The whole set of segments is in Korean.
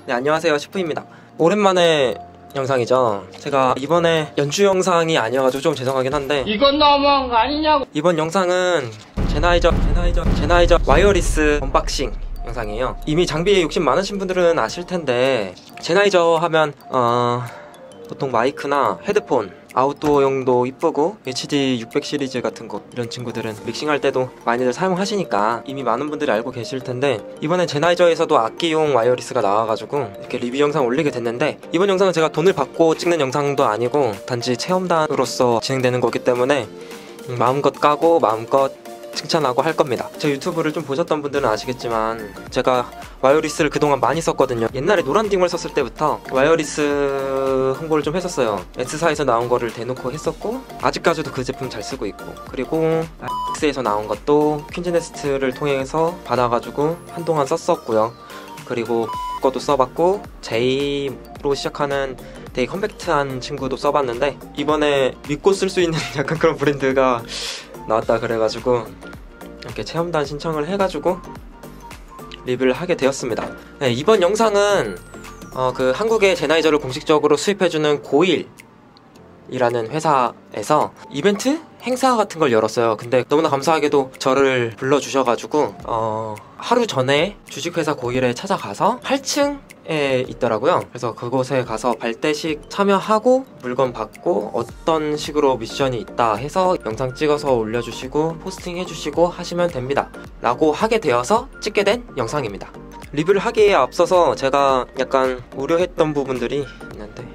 네, 안녕하세요, 시프입니다. 오랜만에 영상이죠. 제가 이번에 연주 영상이 아니어가지고 좀 죄송하긴 한데 이건 너무한 거 아니냐고. 이번 영상은 제나이저 와이어리스 언박싱 영상이에요. 이미 장비에 욕심 많으신 분들은 아실텐데 제나이저 하면 보통 마이크나 헤드폰, 아웃도어용도 이쁘고 HD 600 시리즈 같은 거 이런 친구들은 믹싱할 때도 많이들 사용하시니까 이미 많은 분들이 알고 계실 텐데, 이번에 제나이저에서도 악기용 와이어리스가 나와가지고 이렇게 리뷰 영상 올리게 됐는데, 이번 영상은 제가 돈을 받고 찍는 영상도 아니고 단지 체험단으로서 진행되는 거기 때문에 마음껏 까고 마음껏 칭찬하고 할 겁니다. 제 유튜브를 좀 보셨던 분들은 아시겠지만 제가 와이어리스를 그동안 많이 썼거든요. 옛날에 노란딩을 썼을 때부터 와이어리스 홍보를 좀 했었어요. S사에서 나온 거를 대놓고 했었고, 아직까지도 그 제품 잘 쓰고 있고, 그리고 X에서 나온 것도 퀸즈네스트를 통해서 받아가지고 한동안 썼었고요. 그리고 것도 써봤고, J로 시작하는 되게 컴팩트한 친구도 써봤는데, 이번에 믿고 쓸 수 있는 약간 그런 브랜드가 나왔다 그래가지고 이렇게 체험단 신청을 해가지고 리뷰를 하게 되었습니다. 네, 이번 영상은 그 한국에 제나이저를 공식적으로 수입해주는 고일이라는 회사에서 이벤트? 행사 같은 걸 열었어요. 근데 너무나 감사하게도 저를 불러주셔가지고 하루 전에 주식회사 고일에 찾아가서 8층에 있더라고요. 그래서 그곳에 가서 발대식 참여하고 물건 받고 어떤 식으로 미션이 있다 해서 영상 찍어서 올려주시고 포스팅 해주시고 하시면 됩니다 라고 하게 되어서 찍게 된 영상입니다. 리뷰를 하기에 앞서서 제가 약간 우려했던 부분들이 있는데,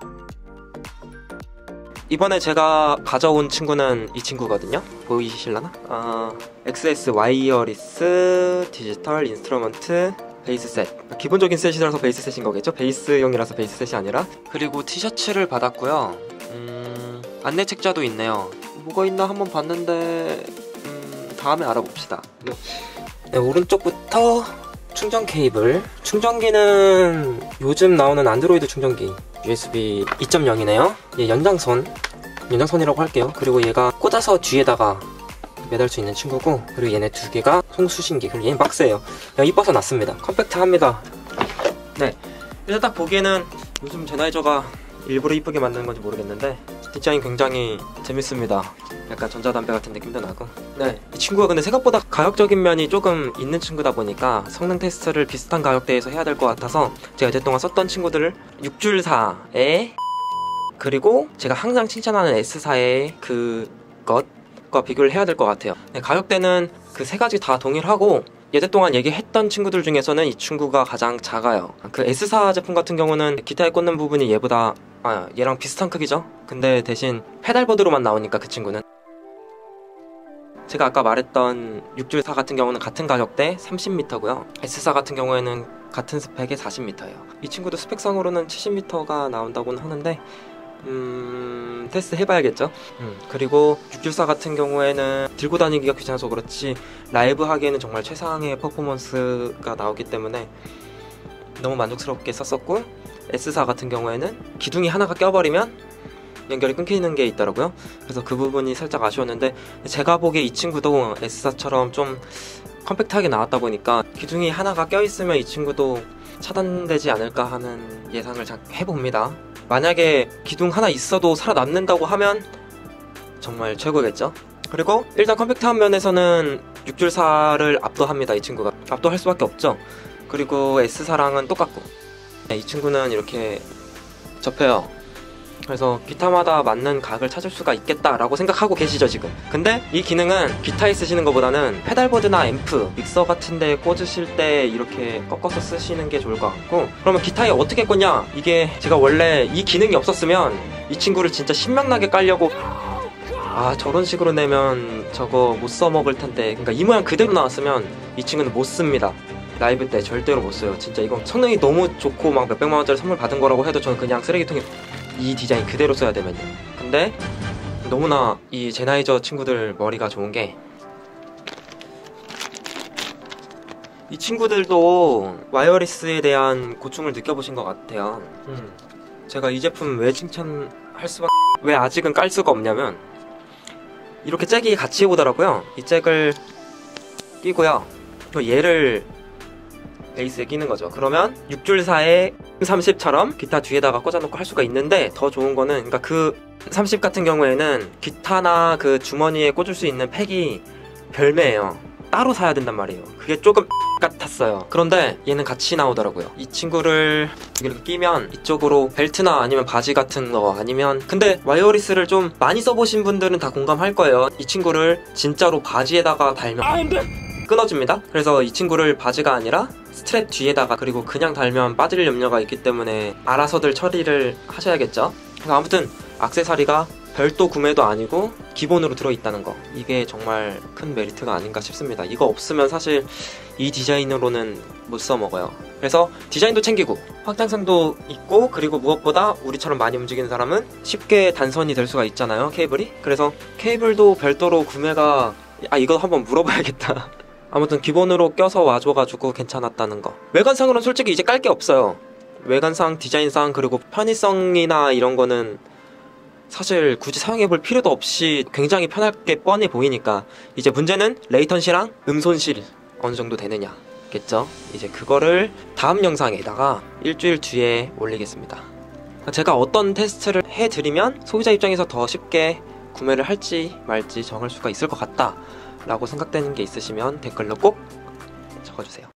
이번에 제가 가져온 친구는 이 친구거든요. 보이실라나? XS 와이어리스 디지털 인스트루먼트 베이스 셋. 기본적인 셋이라서 베이스 셋인 거겠죠? 베이스용이라서 베이스 셋이 아니라. 그리고 티셔츠를 받았고요. 안내 책자도 있네요. 뭐가 있나 한번 봤는데 다음에 알아봅시다. 네, 오른쪽부터 충전 케이블. 충전기는 요즘 나오는 안드로이드 충전기 USB 2.0이네요. 얘 연장선이라고 할게요. 그리고 얘가 꽂아서 뒤에다가 매달 수 있는 친구고, 그리고 얘네 두 개가 송수신기. 그리고 얘는 박스예요. 그냥 이뻐서 놨습니다. 컴팩트합니다. 네, 일단 딱 보기에는 요즘 제나이저가 일부러 이쁘게 만드는 건지 모르겠는데 디자인 굉장히 재밌습니다. 약간 전자담배 같은 느낌도 나고. 네, 이 친구가 근데 생각보다 가격적인 면이 조금 있는 친구다 보니까 성능 테스트를 비슷한 가격대에서 해야 될 것 같아서 제가 이제동안 썼던 친구들을 6줄사에, 그리고 제가 항상 칭찬하는 S사의 그것과 비교를 해야 될 것 같아요. 네, 가격대는 그 세 가지 다 동일하고, 예전동안 얘기했던 친구들 중에서는 이 친구가 가장 작아요. 그 S사 제품 같은 경우는 기타에 꽂는 부분이 얘랑 비슷한 크기죠? 근데 대신 페달보드로만 나오니까 그 친구는. 제가 아까 말했던 6줄사 같은 경우는 같은 가격대 30m고요. S사 같은 경우에는 같은 스펙에 40m예요. 이 친구도 스펙상으로는 70m가 나온다고는 하는데 테스트 해봐야겠죠. 그리고 6줄사 같은 경우에는 들고 다니기가 귀찮아서 그렇지 라이브 하기에는 정말 최상의 퍼포먼스가 나오기 때문에 너무 만족스럽게 썼었고, S사 같은 경우에는 기둥이 하나가 껴버리면 연결이 끊기는 게 있더라고요. 그래서 그 부분이 살짝 아쉬웠는데, 제가 보기에 이 친구도 S사처럼 좀 컴팩트하게 나왔다 보니까 기둥이 하나가 껴있으면 이 친구도 차단되지 않을까 하는 예상을 해봅니다. 만약에 기둥 하나 있어도 살아남는다고 하면 정말 최고겠죠. 그리고 일단 컴팩트한 면에서는 6줄사를 압도합니다. 이 친구가 압도할 수밖에 없죠. 그리고 S사랑은 똑같고, 네, 이 친구는 이렇게 접혀요. 그래서 기타마다 맞는 각을 찾을 수가 있겠다라고 생각하고 계시죠 지금. 근데 이 기능은 기타에 쓰시는 것보다는 페달보드나 앰프, 믹서 같은 데 꽂으실 때 이렇게 꺾어서 쓰시는 게 좋을 것 같고, 그러면 기타에 어떻게 꽂냐, 이게 제가 원래 이 기능이 없었으면 이 친구를 진짜 신명나게 깔려고 저런 식으로 내면 저거 못 써먹을 텐데, 그러니까 이 모양 그대로 나왔으면 이 친구는 못 씁니다. 라이브 때 절대로 못 써요. 진짜 이건 성능이 너무 좋고 막 몇백만 원짜리 선물 받은 거라고 해도 저는 그냥 쓰레기통에 이 디자인 그대로 써야 되면요. 근데 너무나 이 제나이저 친구들 머리가 좋은 게, 이 친구들도 와이어리스에 대한 고충을 느껴보신 것 같아요. 제가 이 제품 왜 칭찬할 수밖에, 왜 아직은 깔 수가 없냐면, 이렇게 잭이 같이 오더라고요. 이 잭을 끼고요, 얘를 베이스에 끼는 거죠. 그러면 6줄4에 30처럼 기타 뒤에다가 꽂아놓고 할 수가 있는데, 더 좋은 거는, 그러니까 그 30 같은 경우에는 기타나 그 주머니에 꽂을 수 있는 팩이 별매예요. 따로 사야 된단 말이에요. 그게 조금 같았어요. 그런데 얘는 같이 나오더라고요. 이 친구를 이렇게 끼면 이쪽으로 벨트나 아니면 바지 같은 거, 아니면, 근데 와이어리스를 좀 많이 써보신 분들은 다 공감할 거예요. 이 친구를 진짜로 바지에다가 달면 끊어집니다. 그래서 이 친구를 바지가 아니라 스트랩 뒤에다가, 그리고 그냥 달면 빠질 염려가 있기 때문에 알아서들 처리를 하셔야겠죠. 그래서 아무튼 액세서리가 별도 구매도 아니고 기본으로 들어있다는 거, 이게 정말 큰 메리트가 아닌가 싶습니다. 이거 없으면 사실 이 디자인으로는 못 써먹어요. 그래서 디자인도 챙기고 확장성도 있고, 그리고 무엇보다 우리처럼 많이 움직이는 사람은 쉽게 단선이 될 수가 있잖아요, 케이블이. 그래서 케이블도 별도로 구매가, 이거 한번 물어봐야겠다. 아무튼 기본으로 껴서 와줘가지고 괜찮았다는 거. 외관상으로는 솔직히 이제 깔 게 없어요. 외관상, 디자인상, 그리고 편의성이나 이런 거는 사실 굳이 사용해볼 필요도 없이 굉장히 편하게 뻔히 보이니까, 이제 문제는 레이턴시랑 음손실 어느 정도 되느냐겠죠. 이제 그거를 다음 영상에다가 일주일 뒤에 올리겠습니다. 제가 어떤 테스트를 해드리면 소비자 입장에서 더 쉽게 구매를 할지 말지 정할 수가 있을 것 같다 라고 생각되는 게 있으시면 댓글로 꼭 적어주세요.